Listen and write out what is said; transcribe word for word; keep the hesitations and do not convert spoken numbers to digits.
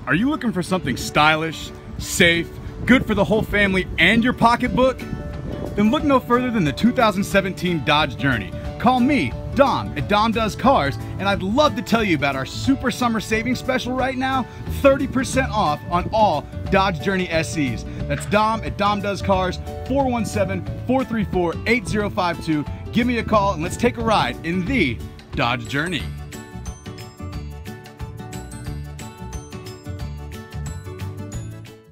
Are you looking for something stylish, safe, good for the whole family and your pocketbook? Then look no further than the two thousand seventeen Dodge Journey. Call me, Dom, at Dom Does Cars, and I'd love to tell you about our Super Summer Savings Special right now, thirty percent off on all Dodge Journey S Es. That's Dom at Dom Does Cars, four one seven, four three four, eight zero five two. Give me a call and let's take a ride in the Dodge Journey.